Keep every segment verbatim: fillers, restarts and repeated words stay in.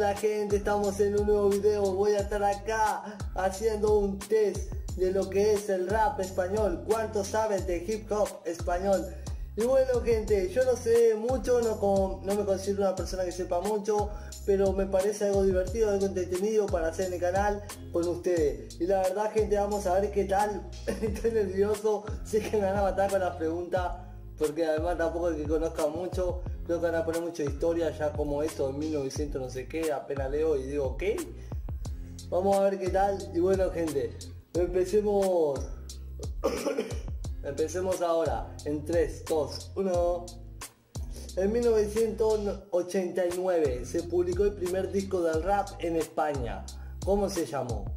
Hola gente, estamos en un nuevo video. Voy a estar acá haciendo un test de lo que es el rap español. ¿Cuánto sabes de hip hop español? Y bueno gente, yo no sé mucho, no, con, no me considero una persona que sepa mucho, pero me parece algo divertido, algo entretenido para hacer en el canal con ustedes. Y la verdad gente, vamos a ver qué tal. Estoy nervioso, sé que me van a matar con las preguntas, porque además tampoco es que conozca mucho. Creo que van a poner mucha historia ya como esto de mil novecientos no sé qué, apenas leo y digo ¿qué? Vamos a ver qué tal. Y bueno gente, empecemos. Empecemos ahora en tres, dos, uno. En mil novecientos ochenta y nueve se publicó el primer disco del rap en España. ¿Cómo se llamó?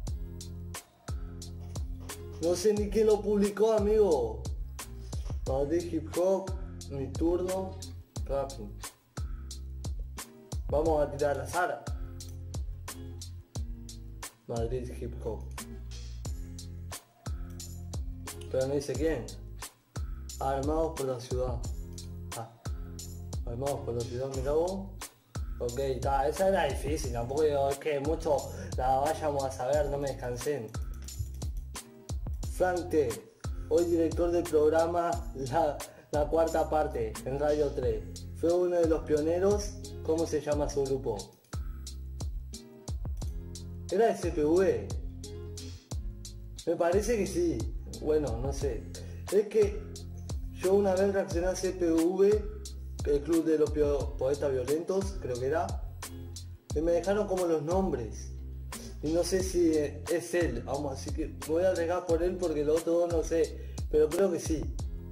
No sé ni quién lo publicó, amigo. Madrid Hip Hop, mi turno, rapping. Vamos a tirar la Sara. Madrid Hip Hop. Pero no dice quién. Armados por la ciudad. Ah. Armados por la ciudad, mira vos. Ok, ta, esa era difícil, tampoco digo, es que mucho la vayamos a saber, no me descansen. Frank T, hoy director del programa La, la Cuarta Parte en Radio tres. Fue uno de los pioneros. ¿Cómo se llama su grupo? ¿Era S P V? Me parece que sí. Bueno, no sé. Es que yo una vez reaccioné a C P V, el club de los poetas violentos, creo que era, y me dejaron como los nombres. Y no sé si es él, vamos, así que me voy a arriesgar por él porque los otros no sé, pero creo que sí.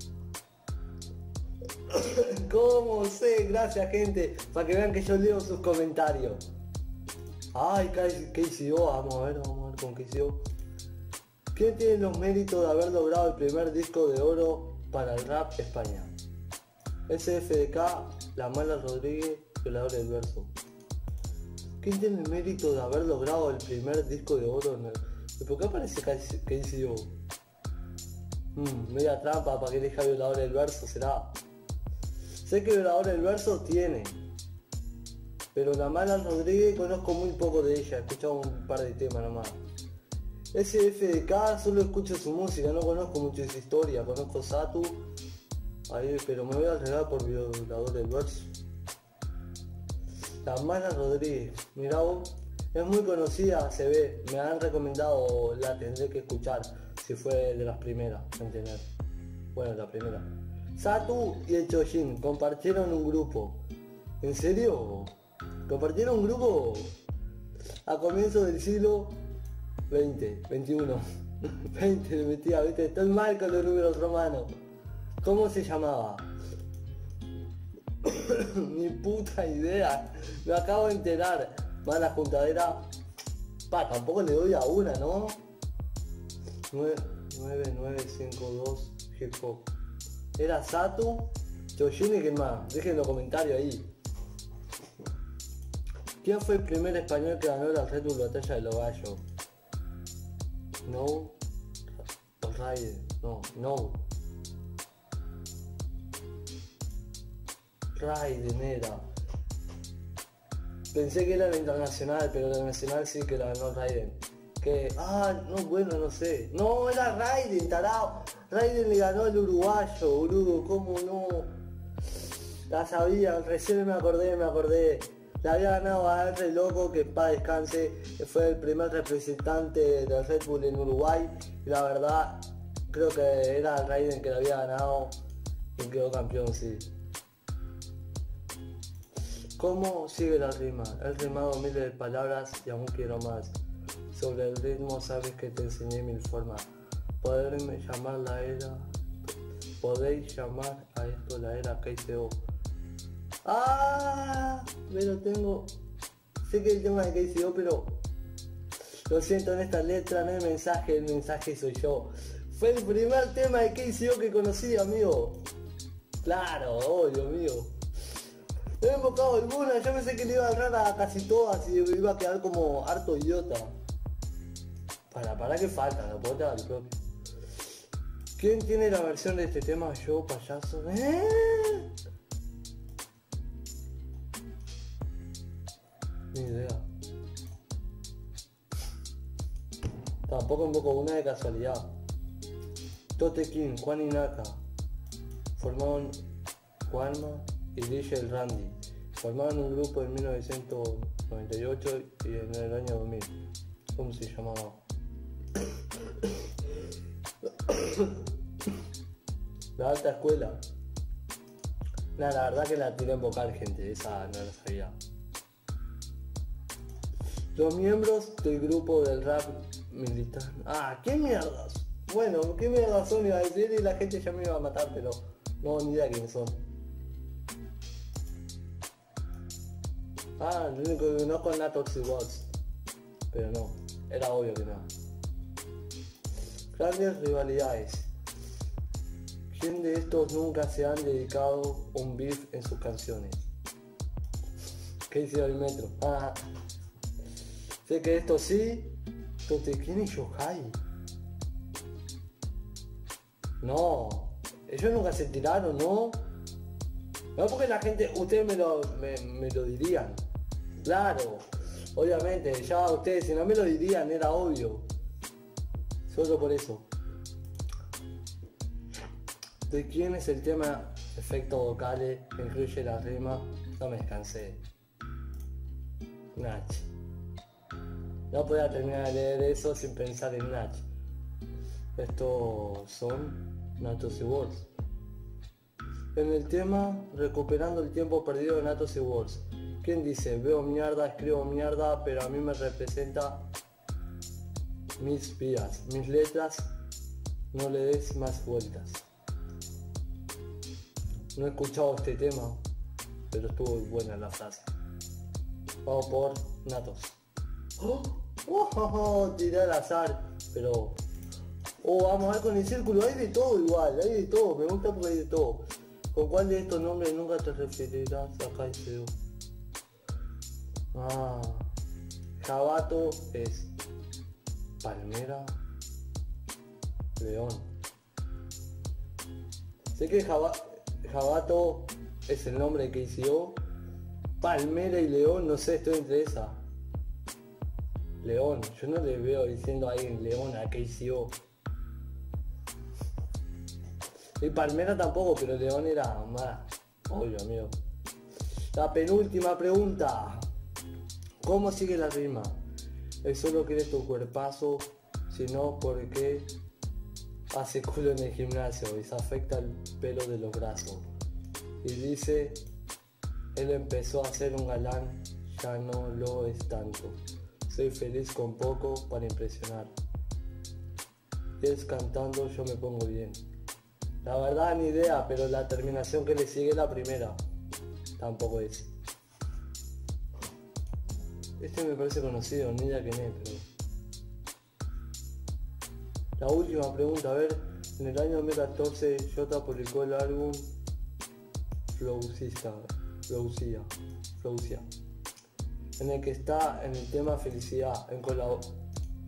¿Cómo sé? Gracias gente, para que vean que yo leo sus comentarios. Ay, ¿qué hizo? Vamos a ver, vamos a ver con qué hizo. ¿Quién tiene los méritos de haber logrado el primer disco de oro para el rap España? S F D K, La Mala Rodríguez, Violador del Verso. ¿Quién tiene el mérito de haber logrado el primer disco de oro en el... ¿Por qué aparece que hizo? Hmm, media trampa para que elija Violador del Verso, será. Sé que Violador del Verso tiene, pero La Mala Rodríguez conozco muy poco de ella, he escuchado un par de temas nomás. S F D K solo escucho su música, no conozco mucho de su historia, conozco Satu, ahí, pero me voy a arriesgar por Violador del Verso. La Mala Rodríguez, mirá vos, es muy conocida, se ve, me han recomendado, la tendré que escuchar, si fue de las primeras, entender. Bueno, la primera. Satu y el Chojin compartieron un grupo. ¿En serio? ¿Compartieron un grupo? A comienzos del siglo veinte, veintiuno, veinte, le metía, viste, estoy mal con los números romanos. ¿Cómo se llamaba? Ni puta idea, me acabo de enterar. Mala juntadera. Pa, tampoco le doy a una, ¿no? nueve, nueve, cinco, dos, hip hop. Era Satu, Chojin y quién más, dejen en los comentarios ahí. ¿Quién fue el primer español que ganó la Red Bull Batalla de los Gallos? No, Raiden, no, no. Raiden era. Pensé que era la internacional, pero la nacional sí que la ganó Raiden. Que, ah, no, bueno, no sé. No, era Raiden, tarao. Raiden le ganó al uruguayo, boludo, ¿cómo no? La sabía, recién me acordé, me acordé. Le había ganado a R Loco, que pa' descanse, que fue el primer representante del Red Bull en Uruguay. Y la verdad, creo que era Raiden que le había ganado y quedó campeón, sí. ¿Cómo sigue la rima? He rimado miles de palabras y aún quiero más. Sobre el ritmo sabes que te enseñé mil formas. Poderme llamar la era... Podéis llamar a esto la era K C O. ¡Ah! Me lo tengo... Sé que el tema de K C O, pero... Lo siento, en esta letra no hay mensaje, el mensaje soy yo. Fue el primer tema de K C O que conocí, amigo. Claro, obvio, amigo. He invocado alguna, yo pensé que le iba a agarrar a casi todas y iba a quedar como harto idiota. Para, para que falta, la puedo dar el propio. ¿Quién tiene la versión de este tema? Yo, payaso. ¿Eh? Ni idea. Tampoco invoco una de casualidad. Tote King, Juan y Naka. Formaron Juanma y D J el Randy. Formaron un grupo en mil novecientos noventa y ocho y en el año dos mil. ¿Cómo se llamaba? La alta escuela. Nah, la verdad que la tiré en vocal, gente. Esa no la sabía. Los miembros del grupo del rap militar. Ah, ¿qué mierdas? Bueno, ¿qué mierdas son? Iba a decir y la gente ya me iba a matar, pero no, ni idea quiénes son. Ah, lo único que conozco es Natox y Watts. Pero no, era obvio que no. Grandes rivalidades. ¿Quién de estos nunca se han dedicado un beef en sus canciones? ¿Qué hizo el metro? Ah, sé que esto sí. Entonces, ¿quién es Yohai? No, ellos nunca se tiraron, ¿no? No, porque la gente, ustedes me lo, me, me lo dirían. Claro, obviamente, ya ustedes si no me lo dirían era obvio. Solo por eso. ¿De quién es el tema efectos vocales que incluye la rima? No me descansé. Nach. No podía terminar de leer eso sin pensar en Nach. Estos son Natos y Words. En el tema Recuperando el tiempo perdido de Natos y Words. ¿Quién dice? Veo mierda, escribo mierda, pero a mí me representa mis vidas, mis letras, no le des más vueltas. No he escuchado este tema, pero estuvo buena la frase. Vamos por Natos. ¡Oh! ¡Oh! ¡Oh! Tiré al azar, pero... Oh, vamos a ver con el círculo, hay de todo igual, hay de todo, me gusta porque hay de todo. ¿Con cuál de estos nombres nunca te referirás acá ese? Ah, Jabato es Palmera, León. Sé que Jaba, Jabato es el nombre que hizo. Palmera y León, no sé, estoy entre esa. León, yo no le veo diciendo a alguien León a K C O. Y Palmera tampoco, pero León era más obvio, amigo. La penúltima pregunta. ¿Cómo sigue la rima? ¿Es solo que eres tu cuerpazo? Si no, ¿por qué hace culo en el gimnasio y se afecta el pelo de los brazos? Y dice, él empezó a ser un galán, ya no lo es tanto. Soy feliz con poco para impresionar. Y es cantando yo me pongo bien. La verdad ni idea, pero la terminación que le sigue es la primera. Tampoco es. Este me parece conocido, ni idea quién es, pero... La última pregunta, a ver. En el año dos mil catorce Jota publicó el álbum Flowcista, Flowcia, Flowcia, en el que está en el tema Felicidad, en colaboración.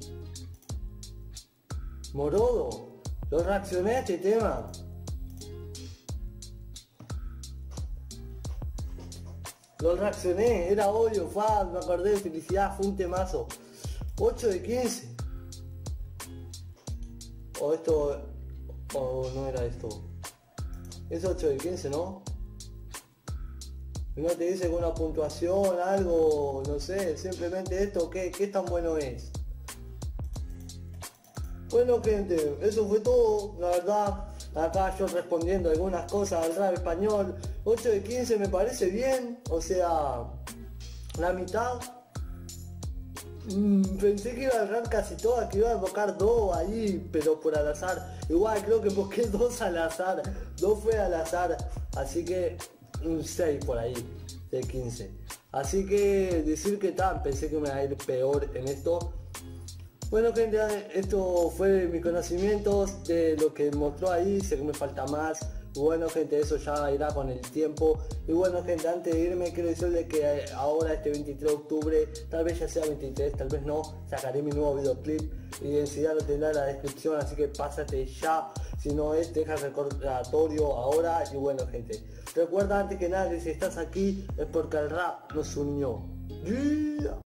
Morodo, lo reaccioné a este tema. Lo reaccioné, era obvio, fue, me acordé de Felicidad, fue un temazo. ocho de quince. O esto, o no era esto. Es ocho de quince, ¿no? No te dice con una puntuación, algo, no sé, simplemente esto, ¿qué, qué tan bueno es? Bueno, gente, eso fue todo, la verdad. Acá yo respondiendo algunas cosas al rap español. ocho de quince me parece bien, o sea, la mitad. Mm, pensé que iba a errar casi todas, que iba a invocar dos ahí, pero por al azar. Igual creo que invoqué dos al azar, dos fue al azar, así que un seis por ahí de quince. Así que decir que tal, pensé que me iba a ir peor en esto. Bueno, gente, esto fue mis conocimientos de lo que mostró ahí, sé que me falta más. Bueno, gente, eso ya irá con el tiempo. Y bueno, gente, antes de irme quiero decirles que ahora este veintitrés de octubre, tal vez ya sea veintitrés, tal vez no, sacaré mi nuevo videoclip y enseguida lo tendrá en la descripción, así que pásate ya. Si no es, deja el recordatorio ahora. Y bueno, gente, recuerda antes que nada que si estás aquí es porque el rap nos unió. Yeah.